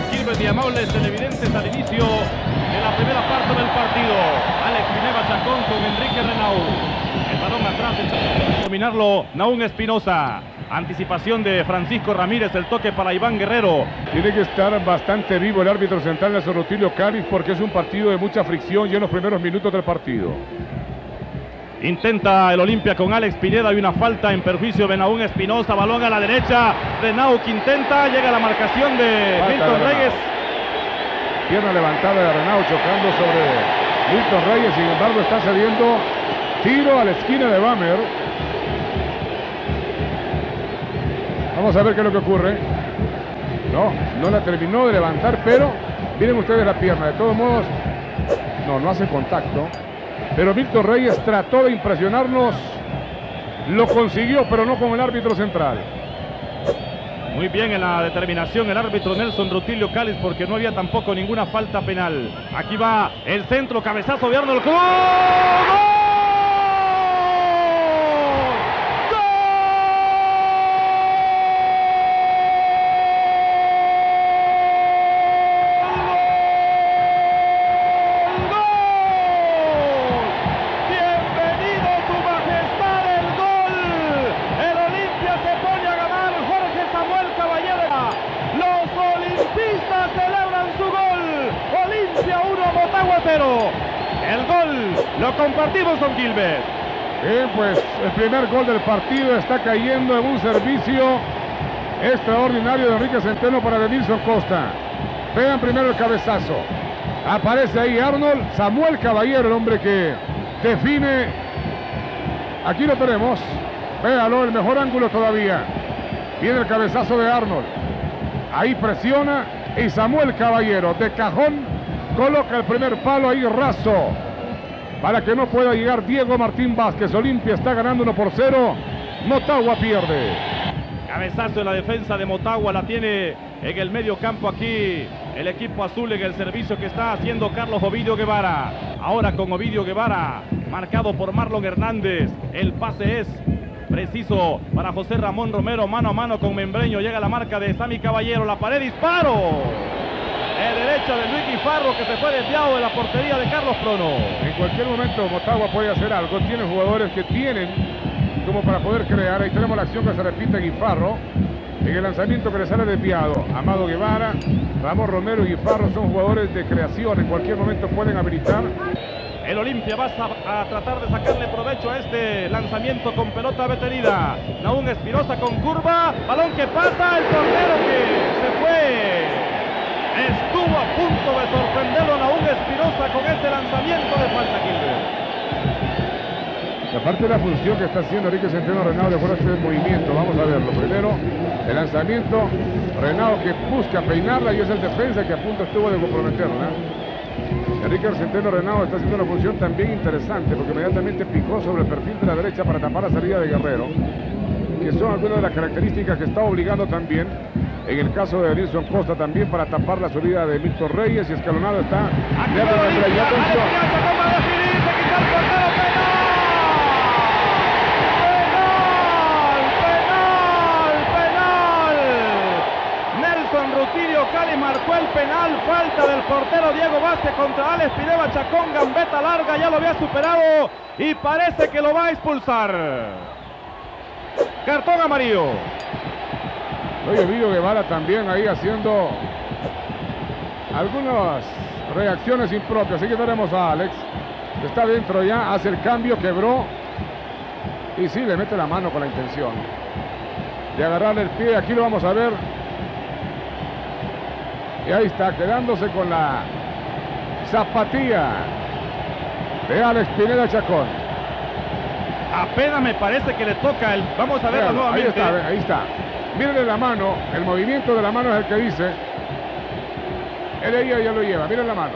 Gilbert y amables televidentes al inicio de la primera parte del partido. Alex Pineda Chacón con Enrique Renaud. El balón atrás, dominarlo Nahum Espinosa. Anticipación de Francisco Ramírez, el toque para Iván Guerrero. Tiene que estar bastante vivo el árbitro central, Nelson Rutilio Cáliz, porque es un partido de mucha fricción ya en los primeros minutos del partido. Intenta el Olimpia con Alex Pineda, hay una falta en perjuicio de Nahum Espinosa, balón a la derecha, Renaud que intenta, llega la marcación de Falta Milton de Reyes. Pierna levantada de Renaud chocando sobre Milton Reyes, sin embargo está cediendo tiro a la esquina de Bamer. Vamos a ver qué es lo que ocurre. No la terminó de levantar, pero miren ustedes la pierna, de todos modos, no hace contacto. Pero Milton Reyes trató de impresionarnos, lo consiguió, pero no con el árbitro central. Muy bien en la determinación el árbitro Nelson Rutilio Cáliz, porque no había tampoco ninguna falta penal. Aquí va el centro, cabezazo de Arnold. ¡Gol! El gol lo compartimos con Gilbert. Bien, pues el primer gol del partido está cayendo en un servicio extraordinario de Enrique Centeno para Denilson Costa. Pegan primero el cabezazo. Aparece ahí Arnold, Samuel Caballero, el hombre que define. Aquí lo tenemos. Véalo, el mejor ángulo todavía. Viene el cabezazo de Arnold. Ahí presiona y Samuel Caballero de cajón coloca el primer palo ahí raso para que no pueda llegar Diego Martín Vázquez. Olimpia está ganando 1-0. Motagua pierde. Cabezazo en la defensa de Motagua, la tiene en el medio campo aquí el equipo azul en el servicio que está haciendo Carlos Ovidio Guevara. Ahora con Ovidio Guevara, marcado por Marlon Hernández. El pase es preciso para José Ramón Romero, mano a mano con Membreño. Llega la marca de Sammy Caballero, la pared, disparo. De derecha de Luis Guifarro, que se fue desviado de la portería de Carlos Prono. En cualquier momento Motagua puede hacer algo. Tiene jugadores que tienen como para poder crear. Ahí tenemos la acción que se repite. Guifarro en el lanzamiento que le sale desviado. Amado Guevara, Ramón Romero y Guifarro son jugadores de creación. En cualquier momento pueden habilitar. El Olimpia va a tratar de sacarle provecho a este lanzamiento con pelota detenida. Nahum Espinosa con curva, balón que pasa, el portero que se fue. Estuvo a punto de sorprenderlo Nahum Espinosa con ese lanzamiento de falta, Gilbert. Aparte de la función que está haciendo Enrique Centeno Renaud de acuerdo a este movimiento, vamos a verlo. Primero, el lanzamiento, Renaud que busca peinarla y es el defensa que a punto estuvo de comprometerla. Enrique Centeno Renaud está haciendo una función también interesante porque inmediatamente picó sobre el perfil de la derecha para tapar la salida de Guerrero, que son algunas de las características que está obligando también. En el caso de Denilson Costa también para tapar la subida de Milton Reyes y escalonado está. Aquí va Olimpia, atención. Penal. Nelson Rutilio Cáliz marcó el penal, falta del portero Diego Vázquez contra Alex Pineda Chacón, gambeta larga, ya lo había superado y parece que lo va a expulsar. Cartón amarillo. Oye, Ovidio Guevara también ahí haciendo algunas reacciones impropias. Aquí tenemos a Alex, que está dentro ya, hace el cambio, quebró y sí, le mete la mano con la intención de agarrarle el pie. Aquí lo vamos a ver. Y ahí está, quedándose con la zapatilla de Alex Pineda Chacón. Apenas me parece que le toca el... Vamos a verlo nuevamente. Ahí está. Mírenle la mano, el movimiento de la mano es el que dice. Él ya lo lleva, miren la mano.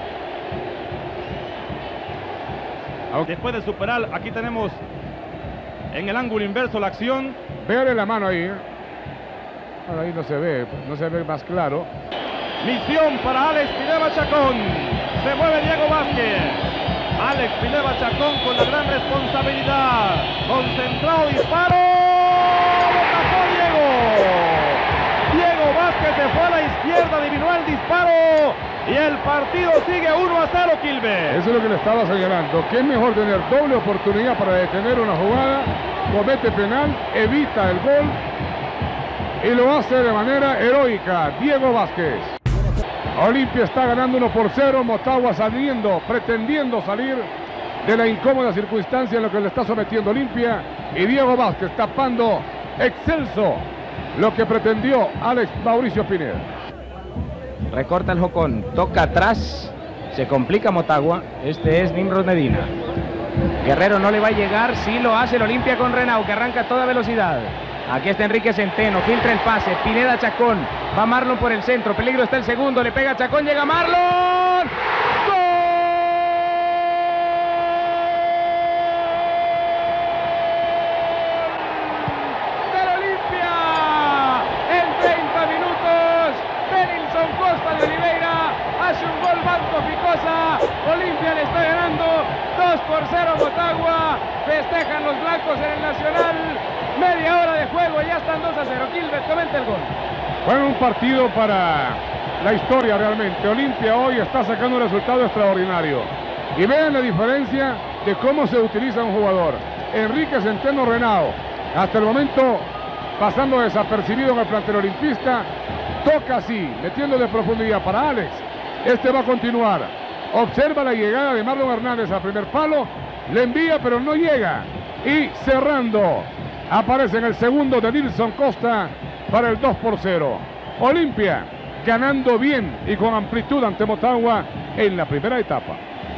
Después de superar, aquí tenemos en el ángulo inverso la acción. Véanle la mano ahí. Ahora ahí no se ve más claro. Misión para Alex Pineda Chacón. Se mueve Diego Vázquez. Alex Pineda Chacón con la gran responsabilidad. Concentrado, disparo. Diego Vázquez se fue a la izquierda adivinó el disparo y el partido sigue 1-0, Quilmes. Eso es lo que le estaba señalando, que es mejor tener doble oportunidad para detener una jugada, comete penal, evita el gol y lo hace de manera heroica Diego Vázquez. Olimpia está ganando 1-0, Motagua pretendiendo salir de la incómoda circunstancia en la que le está sometiendo Olimpia, y Diego Vázquez tapando excelso lo que pretendió Alex Mauricio Pineda. Recorta el Jocón, toca atrás, se complica Motagua, este es Nimrod Medina. Guerrero no le va a llegar, sí lo hace el Olimpia con Renau, que arranca a toda velocidad. Aquí está Enrique Centeno, filtra el pase, Pineda Chacón, va Marlon por el centro, peligro está el segundo, le pega Chacón, llega Marlon. ¡Gol! ¡Del Olimpia! En 30 minutos, Denilson Costa de Oliveira hace un gol Banco Ficosa, Olimpia le está ganando 2-0 a Motagua, festejan los blancos en el Nacional. Media hora de juego, ya están 2-0. Gilbert, comenta el gol. Bueno, un partido para la historia realmente. Olimpia hoy está sacando un resultado extraordinario. Y vean la diferencia de cómo se utiliza un jugador. Enrique Centeno Renao, hasta el momento pasando desapercibido en el plantel olimpista, toca así, metiendo de profundidad para Alex. Este va a continuar. Observa la llegada de Marlon Hernández al primer palo, le envía pero no llega. Y cerrando, aparece en el segundo de Nilson Costa para el 2-0. Olimpia ganando bien y con amplitud ante Motagua en la primera etapa.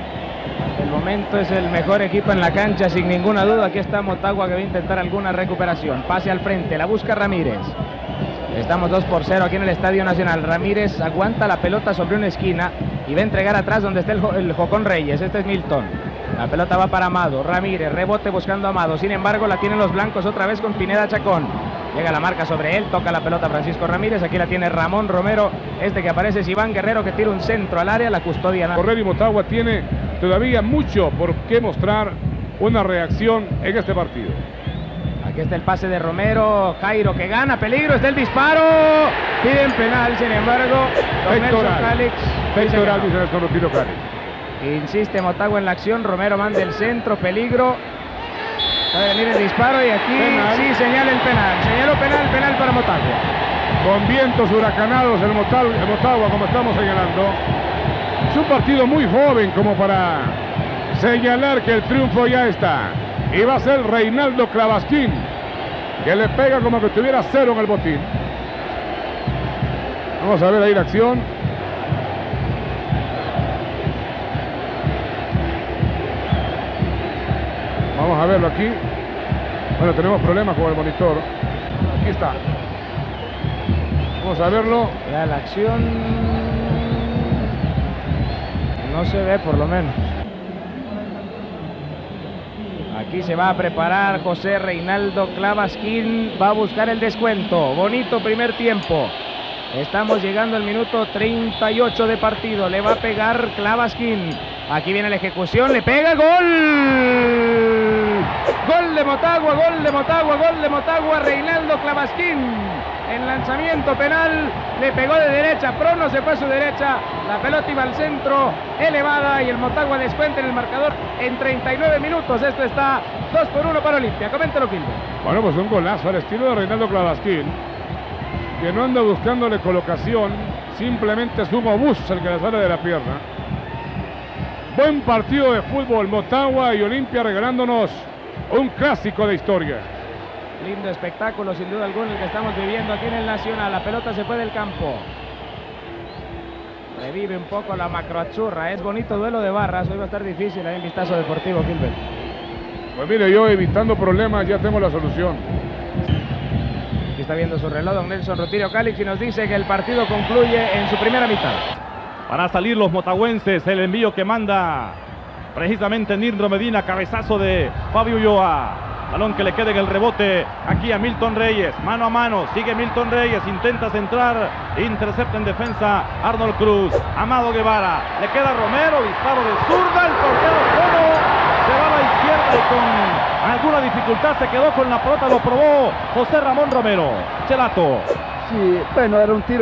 El momento es el mejor equipo en la cancha, sin ninguna duda. Aquí está Motagua, que va a intentar alguna recuperación. Pase al frente, la busca Ramírez. Estamos 2-0 aquí en el Estadio Nacional. Ramírez aguanta la pelota sobre una esquina y va a entregar atrás donde está el Jocón Reyes. Este es Milton. La pelota va para Amado, Ramírez, rebote buscando a Amado, sin embargo la tienen los blancos otra vez con Pineda Chacón. Llega la marca sobre él, toca la pelota Francisco Ramírez, aquí la tiene Ramón Romero, este que aparece es Iván Guerrero, que tira un centro al área, la custodia. Correr, y Motagua tiene todavía mucho por qué mostrar una reacción en este partido. Aquí está el pase de Romero, Jairo que gana, peligro, está el disparo, piden penal, sin embargo, don Nelson Calix. Pectoral, dice Nelson Rutilo Calix. Insiste Motagua en la acción, Romero manda el centro, peligro. Va a venir el disparo y aquí penal. Sí señala el penal. Señaló penal para Motagua. Con vientos huracanados el Motagua, como estamos señalando. Es un partido muy joven como para señalar que el triunfo ya está. Y va a ser Reinaldo Clavasquín, que le pega como que tuviera 0 en el botín. Vamos a ver ahí la acción. Vamos a verlo aquí. Bueno, tenemos problemas con el monitor. Aquí está. Vamos a verlo. Ya la acción no se ve, por lo menos. Aquí se va a preparar José Reinaldo Clavasquín. Va a buscar el descuento. Bonito primer tiempo. Estamos llegando al minuto 38 de partido. Le va a pegar Clavasquín. Aquí viene la ejecución. Le pega. ¡Gol! Gol de Motagua, gol de Motagua, gol de Motagua. Reinaldo Clavasquín. En lanzamiento penal. Le pegó de derecha. Prono se fue a su derecha. La pelota iba al centro. Elevada. Y el Motagua descuenta en el marcador en 39 minutos. Esto está 2-1 para Olimpia. Coméntalo, Quilmes. Bueno, pues un golazo al estilo de Reinaldo Clavasquín, que no anda buscándole colocación, simplemente es un obús el que le sale de la pierna. Buen partido de fútbol, Motagua y Olimpia regalándonos un clásico de historia. Lindo espectáculo, sin duda alguna, el que estamos viviendo aquí en el Nacional. La pelota se fue del campo. Revive un poco la macroachurra. Es bonito duelo de barras. Hoy va a estar difícil ahí en Vistazo Deportivo, Gilbert. Pues mire, yo evitando problemas ya tengo la solución. Aquí está viendo su reloj don Nelson Rutilo Calix y nos dice que el partido concluye en su primera mitad. Para salir los motagüenses, el envío que manda precisamente Nirno Medina, cabezazo de Fabio Ulloa. Balón que le queda en el rebote aquí a Milton Reyes, mano a mano, sigue Milton Reyes, intenta centrar, intercepta en defensa Arnold Cruz. Amado Guevara, le queda Romero, disparo de zurda, el portero Prono se va a la izquierda y con alguna dificultad se quedó con la pelota, lo probó José Ramón Romero. Chelato. Sí, bueno, era un tiro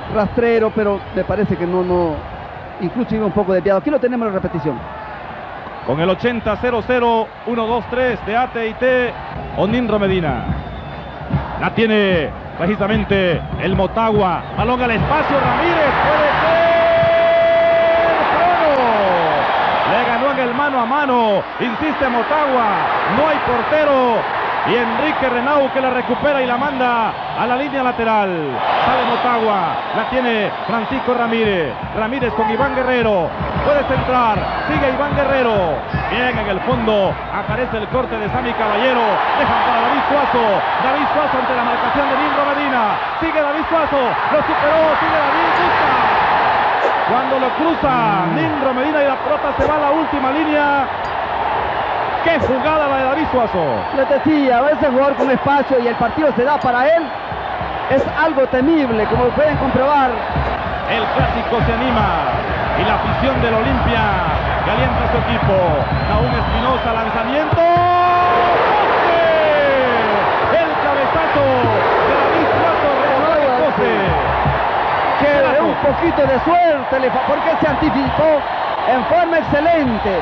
rastrero, pero me parece que no, incluso iba un poco desviado. Aquí lo tenemos en repetición. Con el 80-00, 1-2-3 de AT&T, Onindro Medina. La tiene precisamente el Motagua. Balón al espacio, Ramírez, puede ser. ¡Prono! Le ganó en el mano a mano. Insiste Motagua. No hay portero. Y Enrique Renau que la recupera y la manda a la línea lateral. Sale Motagua. La tiene Francisco Ramírez. Ramírez con Iván Guerrero. Puede centrar. Sigue Iván Guerrero. Bien en el fondo. Aparece el corte de Sammy Caballero. Dejan para David Suazo. David Suazo ante la marcación de Nindro Medina. Sigue David Suazo. Lo superó. Sigue David. Busca. Cuando lo cruza Nindro Medina y la pelota se va a la última línea. ¡Qué jugada la de David Suazo! Les decía, a veces jugar con espacio y el partido se da para él es algo temible, como pueden comprobar. El clásico se anima y la afición del Olimpia que alienta a su equipo. Nahum Espinosa, lanzamiento. ¡Poste! El cabezazo de David Suazo rebotó el poste. Que un poquito de suerte, porque se anticipó en forma excelente.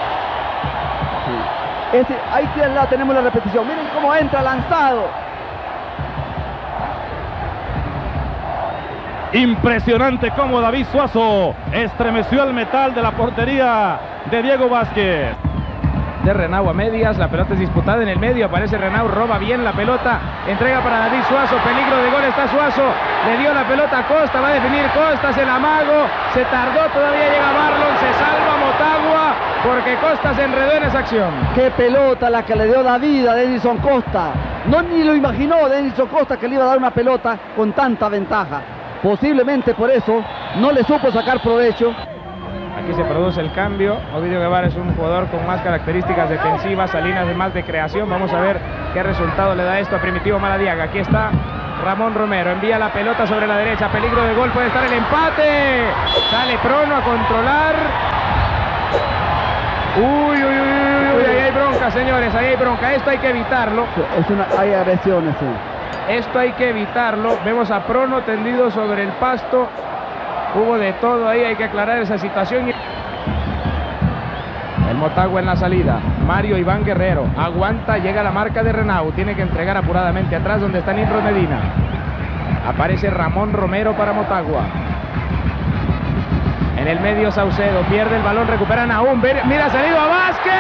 Ahí tenemos la repetición. Miren cómo entra lanzado. Impresionante cómo David Suazo estremeció el metal de la portería de Diego Vázquez. De Renau a medias, la pelota es disputada en el medio, aparece Renau, roba bien la pelota, entrega para David Suazo, peligro de gol, está Suazo, le dio la pelota a Costa, va a definir Costa, se la amago, se tardó, todavía llega Marlon, se salva Motagua, porque Costa se enredó en esa acción. Qué pelota la que le dio David a Denilson Costa, ni lo imaginó Denilson Costa que le iba a dar una pelota con tanta ventaja, posiblemente por eso no le supo sacar provecho. Aquí se produce el cambio. Ovidio Guevara es un jugador con más características defensivas, Salinas de más de creación. Vamos a ver qué resultado le da esto a Primitivo Maradiaga. Aquí está Ramón Romero, envía la pelota sobre la derecha, peligro de gol, puede estar el empate. Sale Prono a controlar. Uy, ahí hay bronca, señores, ahí hay bronca. Esto hay que evitarlo. Hay agresiones, sí. Esto hay que evitarlo. Vemos a Prono tendido sobre el pasto. Hubo de todo ahí, hay que aclarar esa situación. El Motagua en la salida. Mario Iván Guerrero. Aguanta, llega la marca de Renau. Tiene que entregar apuradamente atrás donde está Nindro Medina. Aparece Ramón Romero para Motagua. En el medio Saucedo. Pierde el balón, recupera Nahum. Mira, ha salido a Vázquez.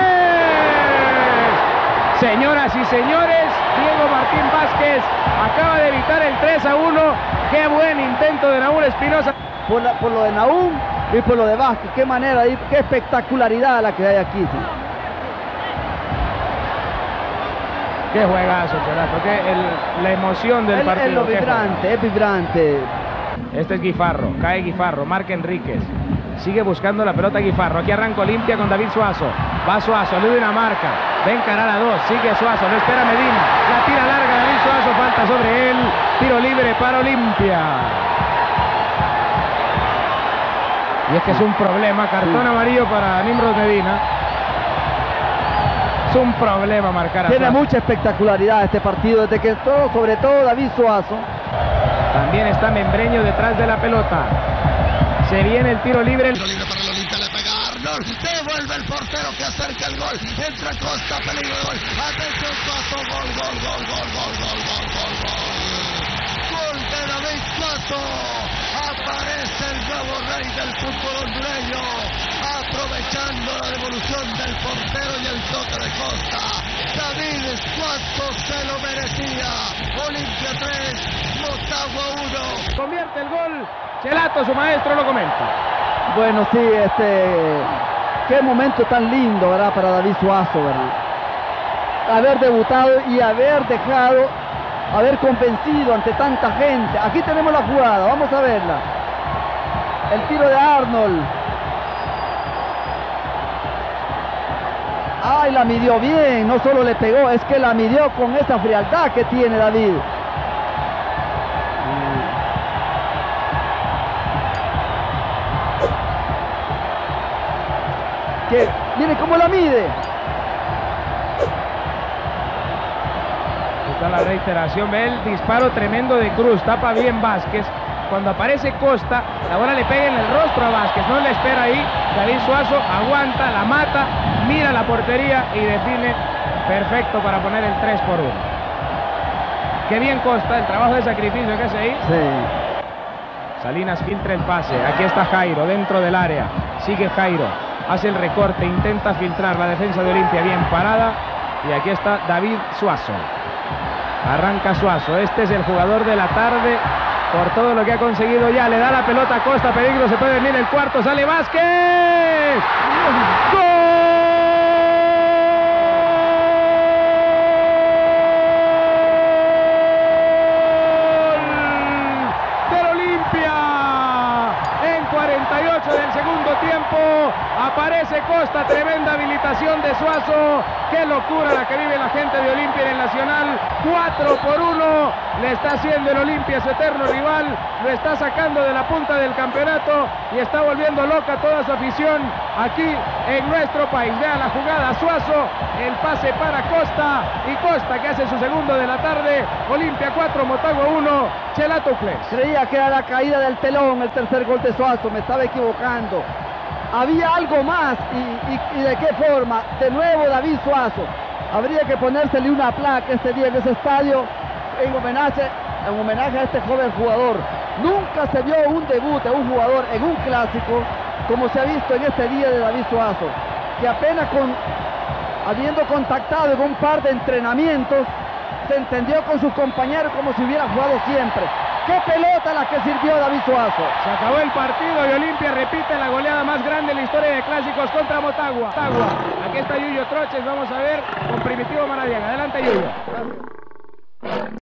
Señoras y señores, Diego Martín Vázquez acaba de evitar el 3-1. Qué buen intento de Nahum Espinosa. Por lo de Nahum y por lo de Vázquez. Qué manera, qué espectacularidad la que hay aquí. ¿Sí? Qué juegazo, porque la emoción del partido. Es vibrante. Este es Guifarro, cae Guifarro, marca Enríquez. Sigue buscando la pelota Guifarro. Aquí arranca Olimpia con David Suazo. Va Suazo, le da una marca. Va a encarar a dos. Sigue Suazo, lo espera Medina. La tira larga David Suazo, falta sobre él. Tiro libre para Olimpia. Y es que es un problema. Cartón amarillo para Nimrod Medina. Es un problema marcar a Suazo. Tiene mucha espectacularidad este partido. Desde que entró, sobre todo David Suazo. También está Membreño detrás de la pelota. Se viene el tiro libre. Tiro libre para Olimpia, le pega Arnold. Devuelve el portero que acerca el gol. Entra Costa, peligro de gol. Atención, Suazo, gol. Gol de David Suazo. Aparece el nuevo rey del fútbol hondureño. Aprovechando la devolución del portero y el toque de Costa. David Suazo se lo merecía. Olimpia 3, Motagua 1. Convierte el gol. Chelato, su maestro, lo comenta. Bueno, sí, qué momento tan lindo, ¿verdad? Para David Suazo, ¿verdad? Haber debutado y haber convencido ante tanta gente. Aquí tenemos la jugada, vamos a verla. El tiro de Arnold. Ay, la midió bien, no solo le pegó, es que la midió con esa frialdad que tiene David. Mire cómo la mide. Está la reiteración, ve el disparo tremendo de Cruz, tapa bien Vázquez. cuando aparece Costa, la bola le pega en el rostro a Vázquez, no le espera ahí, David Suazo aguanta, la mata, mira la portería y define perfecto para poner el 3-1. Qué bien Costa, el trabajo de sacrificio que hace ahí. Sí. Salinas filtra el pase, aquí está Jairo dentro del área, sigue Jairo, hace el recorte, intenta filtrar la defensa de Olimpia, bien parada, y aquí está David Suazo. Arranca Suazo, este es el jugador de la tarde por todo lo que ha conseguido ya, le da la pelota a Costa, peligro, se puede venir el cuarto, sale Vázquez. ¡Gol del Olimpia! En 48 del segundo tiempo aparece Costa, tremenda habilitación de Suazo. Qué locura la que vive la gente de Olimpia en el Nacional. 4-1 le está haciendo el Olimpia, su eterno rival, lo está sacando de la punta del campeonato y está volviendo loca toda su afición aquí en nuestro país. Vea la jugada, Suazo, el pase para Costa, y Costa que hace su segundo de la tarde. Olimpia 4, Motagua 1, Chelatocles. Creía que era la caída del telón, el tercer gol de Suazo, me estaba equivocando. Había algo más, y de qué forma. De nuevo David Suazo. Habría que ponérsele una placa este día en ese estadio en homenaje a este joven jugador. Nunca se vio un debut de un jugador en un clásico como se ha visto en este día de David Suazo, que apenas habiendo contactado en un par de entrenamientos, se entendió con sus compañeros como si hubiera jugado siempre. ¡Qué pelota la que sirvió David Suazo! Se acabó el partido y Olimpia repite la goleada más grande en la historia de clásicos contra Motagua. Aquí está Yuyo Troches, vamos a ver con Primitivo Maradiaga. Adelante, Yuyo.